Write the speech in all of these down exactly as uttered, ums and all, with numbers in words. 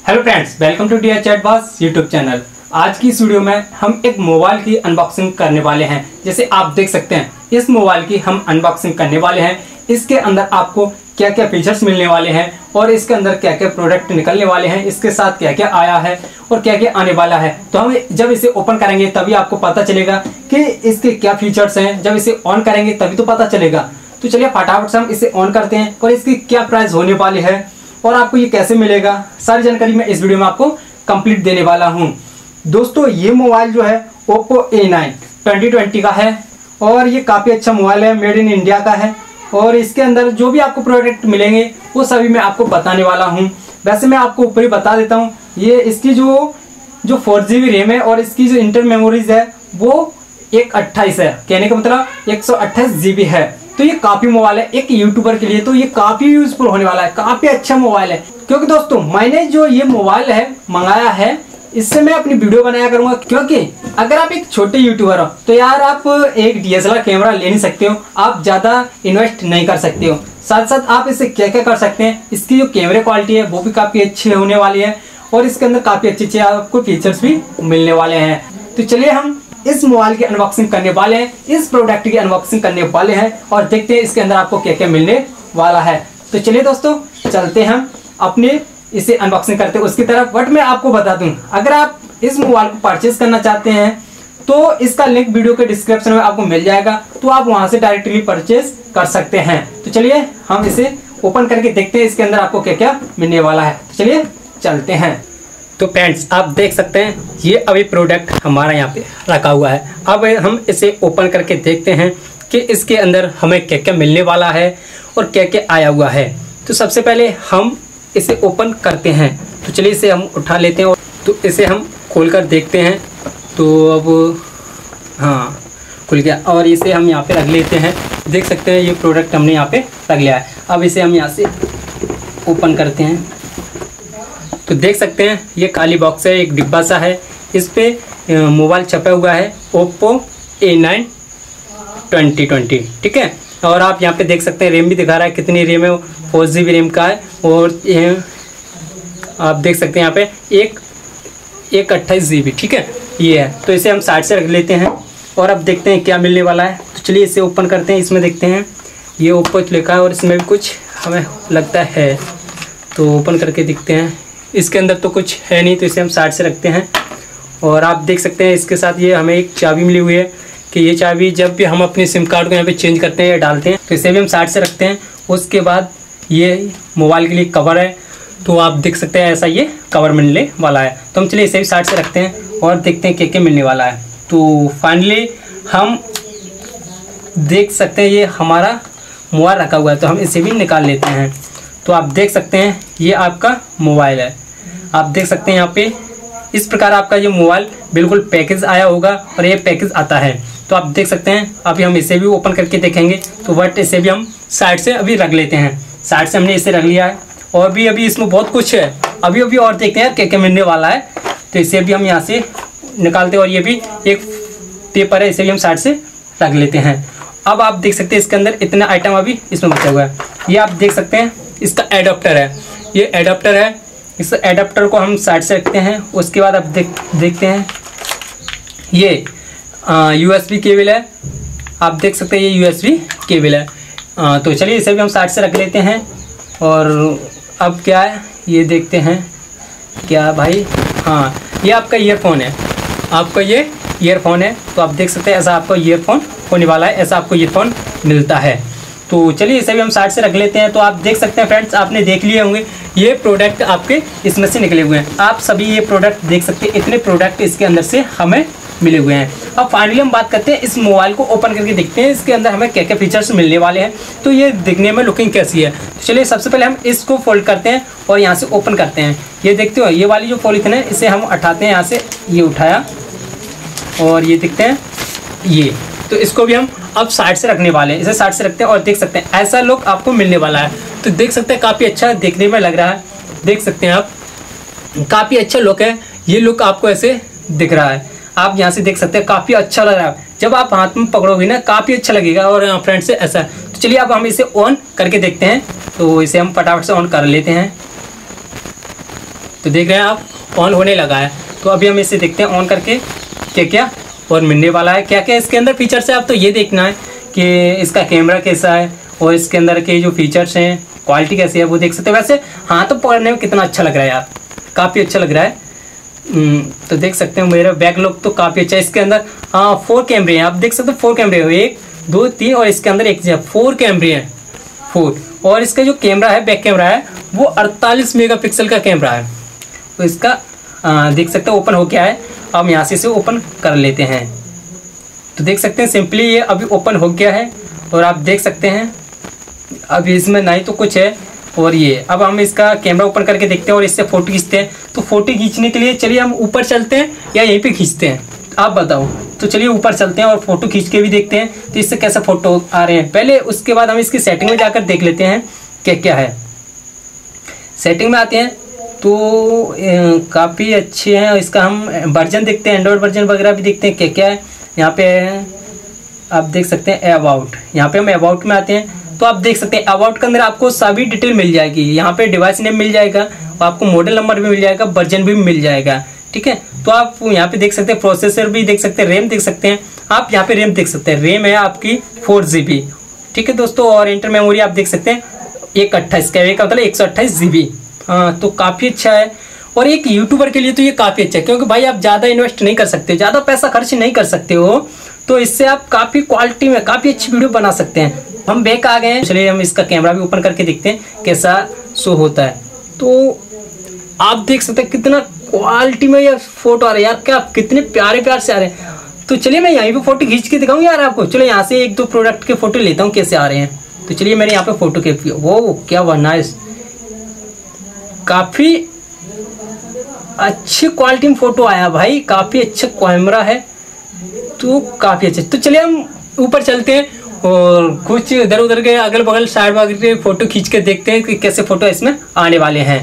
Hello friends, welcome to dear chat boss YouTube channel. आज की इस वीडियो में हम एक मोबाइल की अनबॉक्सिंग करने वाले हैं। जैसे आप देख सकते हैं इस मोबाइल की हम अनबॉक्सिंग करने वाले हैं। इसके अंदर आपको क्या क्या फीचर्स मिलने वाले हैं और इसके अंदर क्या क्या प्रोडक्ट निकलने वाले हैं, इसके साथ क्या क्या आया है और क्या क्या आने वाला है। तो हम जब इसे ओपन करेंगे तभी आपको पता चलेगा कि इसके क्या फीचर्स हैं। जब इसे ऑन करेंगे तभी तो पता चलेगा। तो चलिए फटाफट से हम इसे ऑन करते हैं और इसकी क्या प्राइस होने वाली है और आपको ये कैसे मिलेगा, सारी जानकारी मैं इस वीडियो में आपको कंप्लीट देने वाला हूं। दोस्तों ये मोबाइल जो है Oppo A nine twenty twenty का है और ये काफ़ी अच्छा मोबाइल है, मेड इन इंडिया का है। और इसके अंदर जो भी आपको प्रोडक्ट मिलेंगे वो सभी मैं आपको बताने वाला हूं। वैसे मैं आपको ऊपर ही बता देता हूं, ये इसकी जो जो फोर जी बी रैम है और इसकी जो इंटर मेमोरीज है वो एक अट्ठाईस है, कहने का मतलब एक सौ अट्ठाईस जी बी है। तो ये काफी मोबाइल है एक यूट्यूबर के लिए, तो ये काफी यूजफुल होने वाला है, काफी अच्छा मोबाइल है। क्योंकि दोस्तों मैंने जो ये मोबाइल है मंगाया है इससे मैं अपनी वीडियो बनाया करूंगा। क्योंकि अगर आप एक छोटे यूट्यूबर हो तो यार आप एक D S L R camera ले नहीं सकते हो, आप ज्यादा इन्वेस्ट नहीं कर सकते हो। साथ साथ आप इससे क्या क्या कर सकते हैं, इसकी जो कैमरे क्वालिटी है वो भी काफी अच्छी होने वाली है और इसके अंदर काफी अच्छे अच्छे आपको फीचर्स भी मिलने वाले हैं। तो चलिए हम इस मोबाइल की अनबॉक्सिंग करने वाले हैं, इस प्रोडक्ट की अनबॉक्सिंग करने वाले हैं और देखते हैं इसके अंदर आपको क्या क्या मिलने वाला है। तो चलिए दोस्तों चलते हैं हम अपने इसे अनबॉक्सिंग करते हैं उसकी तरफ। बट मैं आपको बता दूं, अगर आप इस मोबाइल को परचेज करना चाहते हैं तो इसका लिंक वीडियो के डिस्क्रिप्शन में आपको मिल जाएगा, तो आप वहां से डायरेक्टली परचेज कर सकते हैं। तो चलिए हम इसे ओपन करके देखते हैं इसके अंदर आपको क्या क्या मिलने वाला है। तो चलिए चलते हैं। तो फ्रेंड्स आप देख सकते हैं ये अभी प्रोडक्ट हमारा यहाँ पे रखा हुआ है। अब हम इसे ओपन करके देखते हैं कि इसके अंदर हमें क्या क्या मिलने वाला है और क्या क्या आया हुआ है। तो सबसे पहले हम इसे ओपन करते हैं। तो चलिए इसे हम उठा लेते हैं और तो इसे हम खोलकर देखते हैं। तो अब हाँ खुल गया और इसे हम यहाँ पे रख लेते हैं। देख सकते हैं ये प्रोडक्ट हमने यहाँ पे रख लिया है। अब इसे हम यहाँ से ओपन करते हैं तो देख सकते हैं ये खाली बॉक्स है, एक डिब्बा सा है, इस पे मोबाइल छपा हुआ है Oppo A nine twenty twenty, ठीक है। और आप यहाँ पे देख सकते हैं रैम भी दिखा रहा है, कितनी रैम है, फोर जी बी रैम का है। और ये आप देख सकते हैं यहाँ पे एक एक अट्ठाईस जी बी, ठीक है ये है। तो इसे हम साइड से रख लेते हैं और अब देखते हैं क्या मिलने वाला है। तो चलिए इसे ओपन करते हैं। इसमें देखते हैं ये ओप्पो लिखा है और इसमें भी कुछ हमें लगता है, तो ओपन करके देखते हैं। इसके अंदर तो कुछ है नहीं, तो इसे हम साइड से रखते हैं। और आप देख सकते हैं इसके साथ ये हमें एक चाबी मिली हुई है कि ये चाबी जब भी हम अपने सिम कार्ड को यहाँ पे चेंज करते हैं या डालते हैं तो इसे भी हम साइड से रखते हैं। उसके बाद ये मोबाइल के लिए कवर है, तो आप देख सकते हैं ऐसा ये कवर मिलने वाला है। तो हम चलिए इसे भी साइड से रखते हैं और देखते हैं क्या क्या मिलने वाला है। तो फाइनली हम देख सकते हैं ये हमारा मोबाइल रखा हुआ है, तो हम इसे भी निकाल लेते हैं। तो आप देख सकते हैं ये आपका मोबाइल है। आप देख सकते हैं यहाँ पे इस प्रकार आपका ये मोबाइल बिल्कुल पैकेज आया होगा और ये पैकेज आता है। तो आप देख सकते हैं अभी हम इसे भी ओपन करके देखेंगे। तो बट इसे भी हम साइड से अभी रख लेते हैं। साइड से हमने इसे रख लिया है और भी अभी इसमें बहुत कुछ है, अभी अभी और देखते हैं क्या क्या मिलने वाला है। तो इसे भी हम यहाँ से निकालते हैं और ये भी एक पेपर है, इसे भी हम साइड से रख लेते हैं। अब आप देख सकते हैं इसके अंदर इतना आइटम अभी इसमें बचा हुआ है। ये आप देख सकते हैं इसका एडाप्टर है, ये एडाप्टर है। इस एडाप्टर को हम साइड से रखते हैं। उसके बाद आप देख देखते हैं ये यू एस बी केबल है। आप देख सकते हैं ये यू एस बी केबल है। आ, तो चलिए इसे भी हम साइड से रख लेते हैं। और अब क्या है ये देखते हैं क्या भाई, हाँ ये आपका ईयरफोन है, आपका ये ईयरफोन है। तो आप देख सकते हैं ऐसा आपको ईयरफोन होने वाला है, ऐसा आपको ईयरफोन मिलता है। तो चलिए इसे भी हम साइड से रख लेते हैं। तो आप देख सकते हैं फ्रेंड्स, आपने देख लिए होंगे ये प्रोडक्ट आपके इसमें से निकले हुए हैं। आप सभी ये प्रोडक्ट देख सकते हैं, इतने प्रोडक्ट इसके अंदर से हमें मिले हुए हैं। अब फाइनली हम बात करते हैं इस मोबाइल को ओपन करके देखते हैं इसके अंदर हमें क्या क्या फीचर्स मिलने वाले हैं, तो ये दिखने में लुकिंग कैसी है। तो चलिए सबसे पहले हम इसको फोल्ड करते हैं और यहाँ से ओपन करते हैं। ये देखते हो ये वाली जो पॉलीथिन है इसे हम उठाते हैं, यहाँ से ये उठाया और ये देखते हैं ये, तो इसको भी हम अब साइड से रखने वाले हैं। इसे साइड से रखते हैं और देख सकते हैं ऐसा लुक आपको मिलने वाला है। तो देख सकते हैं काफ़ी अच्छा देखने में लग रहा है, देख सकते हैं आप काफ़ी अच्छा लुक है। ये लुक आपको ऐसे दिख रहा है, आप यहाँ से देख सकते हैं काफ़ी अच्छा लग रहा है। जब आप हाथ में पकड़ोगे ना काफ़ी अच्छा लगेगा। और फ्रेंड से ऐसा, तो चलिए अब हम इसे ऑन करके देखते हैं। तो इसे हम फटाफट से ऑन कर लेते हैं। तो देख रहे हैं आप ऑन होने लगा है। तो अभी हम इसे देखते हैं ऑन करके क्या क्या और मिलने वाला है, क्या क्या इसके अंदर फीचर्स है। आप तो ये देखना है कि इसका कैमरा कैसा है और इसके अंदर के जो फीचर्स हैं, क्वालिटी कैसी है वो देख सकते हैं। वैसे हाँ तो पकड़ने में कितना अच्छा लग रहा है यार, काफ़ी अच्छा लग रहा है। तो देख सकते हैं मेरा बैक लुक तो काफ़ी अच्छा है। इसके अंदर हाँ फोर कैमरे हैं, आप देख सकते हैं फोर कैमरे हैं, एक दो तीन और इसके अंदर एक फोर कैमरे हैं, फोर। और इसका जो कैमरा है, बैक कैमरा है, वो अड़तालीस मेगापिक्सल का कैमरा है। तो इसका आ, देख सकते हैं ओपन हो गया है। अब यहाँ से इसे ओपन कर लेते हैं। तो देख सकते हैं सिंपली ये अभी ओपन हो गया है और आप देख सकते हैं अभी इसमें नहीं तो कुछ है। और ये अब हम इसका कैमरा ओपन करके देखते हैं और इससे फ़ोटो खींचते हैं। तो फ़ोटो खींचने के लिए चलिए हम ऊपर चलते हैं या यहीं पे खींचते हैं, आप बताओ। तो चलिए ऊपर चलते हैं और फ़ोटो खींच के भी देखते हैं तो इससे कैसे फ़ोटो आ रहे हैं। पहले उसके बाद हम इसकी सेटिंग में जाकर देख लेते हैं क्या क्या है। सेटिंग में आते हैं तो काफ़ी अच्छे हैं। इसका हम वर्जन देखते हैं, एंड्रॉयड वर्जन वगैरह भी देखते हैं क्या क्या है। यहाँ पे आप देख सकते हैं अबाउट, यहाँ पे हम अबाउट में आते हैं तो आप देख सकते हैं अबाउट के अंदर आपको सभी डिटेल मिल जाएगी। यहाँ पे डिवाइस नेम मिल जाएगा और आपको मॉडल नंबर भी मिल जाएगा, वर्जन भी मिल जाएगा, ठीक है। तो आप यहाँ पे देख सकते हैं प्रोसेसर भी देख सकते हैं, रैम देख सकते हैं। आप यहाँ पे रैम देख सकते हैं, रैम है आपकी फोर जी बी, ठीक है दोस्तों। और इंटर मेमोरी आप देख सकते हैं एक अट्ठाईस का, एक मतलब एक सौ अट्ठाईस जी बी। हाँ तो काफ़ी अच्छा है। और एक यूट्यूबर के लिए तो ये काफ़ी अच्छा है क्योंकि भाई आप ज़्यादा इन्वेस्ट नहीं कर सकते, ज़्यादा पैसा खर्च नहीं कर सकते हो, तो इससे आप काफ़ी क्वालिटी में काफ़ी अच्छी वीडियो बना सकते हैं। हम बैक आ गए हैं, चलिए हम इसका कैमरा भी ओपन करके देखते हैं कैसा शो होता है। तो आप देख सकते हैं कितना क्वालिटी में ये फोटो आ रहा है यार, क्या कितने प्यारे प्यार से आ रहे हैं। तो चलिए मैं यहीं पे फोटो खींच के दिखाऊँ यार आपको। चलो यहाँ से एक दो प्रोडक्ट के फोटो लेता हूँ कैसे आ रहे हैं। तो चलिए मैंने यहाँ पे फोटो के वो क्या हुआ, नाइस, काफ़ी अच्छी क्वालिटी में फोटो आया भाई, काफ़ी अच्छा कैमरा है तो काफ़ी अच्छा। तो चलिए हम ऊपर चलते हैं और कुछ इधर उधर के अगल बगल साइड वगैरह के फोटो खींच के देखते हैं कि कैसे फोटो इसमें आने वाले हैं।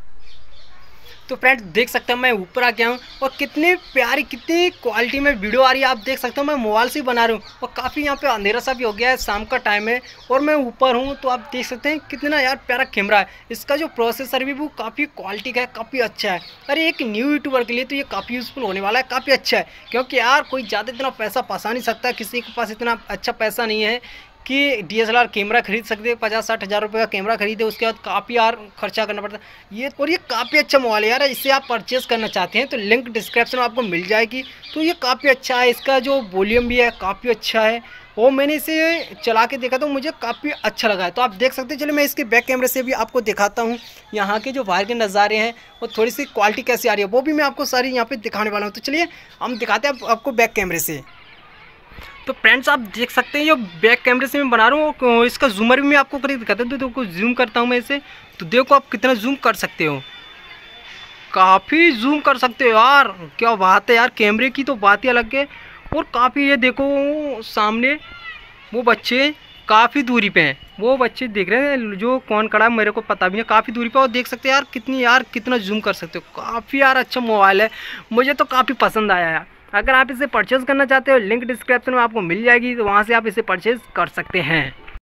तो फ्रेंड्स देख सकते हैं मैं ऊपर आ गया हूँ और कितनी प्यारी कितनी क्वालिटी में वीडियो आ रही है। आप देख सकते हो मैं मोबाइल से ही बना रहा हूँ और काफ़ी यहाँ पे अंधेरा सा भी हो गया है, शाम का टाइम है और मैं ऊपर हूँ। तो आप देख सकते हैं कितना यार प्यारा कैमरा है। इसका जो प्रोसेसर भी वो काफ़ी क्वालिटी का है, काफ़ी अच्छा है। अरे एक न्यू यूट्यूबर के लिए तो ये काफ़ी यूज़फुल होने वाला है, काफ़ी अच्छा है। क्योंकि यार कोई ज़्यादा इतना पैसा फंसा नहीं सकता, किसी के पास इतना अच्छा पैसा नहीं है कि D S L R camera खरीद सकते, पचास साठ हज़ार रुपये का कैमरा खरीदे, उसके बाद काफ़ी यार खर्चा करना पड़ता है ये। और ये काफ़ी अच्छा मोबाइल है यार, इससे आप परचेज़ करना चाहते हैं तो लिंक डिस्क्रिप्शन में आपको मिल जाएगी। तो ये काफ़ी अच्छा है, इसका जो वॉल्यूम भी है काफ़ी अच्छा है और मैंने इसे चला के देखा तो मुझे काफ़ी अच्छा लगा है। तो आप देख सकते हैं। चलिए मैं इसके बैक कैमरे से भी आपको दिखाता हूँ यहाँ के जो बाहर के नज़ारे हैं और थोड़ी सी क्वालिटी कैसी आ रही है वो भी मैं आपको सारी यहाँ पर दिखाने वाला हूँ। तो चलिए हम दिखाते हैं आपको बैक कैमरे से। तो फ्रेंड्स आप देख सकते हैं ये बैक कैमरे से मैं बना रहा हूँ, इसका जूमर भी मैं आपको करके दिखाता हूँ। तो देखो जूम करता हूँ मैं इसे, तो देखो आप कितना जूम कर सकते हो, काफ़ी जूम कर सकते हो यार, क्या बात है यार। कैमरे की तो बात ही अलग है। और काफ़ी ये देखो सामने वो बच्चे काफ़ी दूरी पे हैं, वो बच्चे देख रहे हैं जो कौन खड़ा है मेरे को पता भी नहीं, काफ़ी दूरी पे। और देख सकते हैं यार कितनी यार कितना जूम कर सकते हो, काफ़ी यार अच्छा मोबाइल है, मुझे तो काफ़ी पसंद आया यार। अगर आप इसे परचेज़ करना चाहते हो लिंक डिस्क्रिप्शन में आपको मिल जाएगी, तो वहाँ से आप इसे परचेज़ कर सकते हैं।